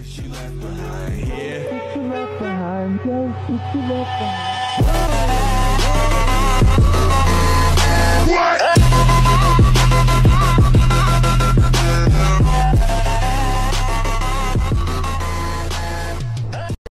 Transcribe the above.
She left behind, yeah. If you left behind, yeah, if you left behind.